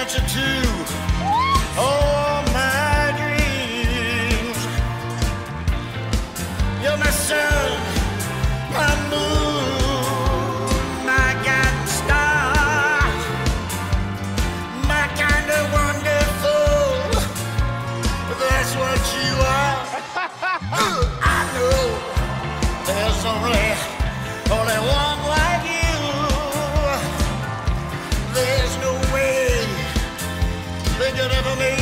answer to all my dreams. You're my sun, my moon, my guiding star, my kind of wonderful. That's what you are. I know there's only one like you. There's no way they could ever make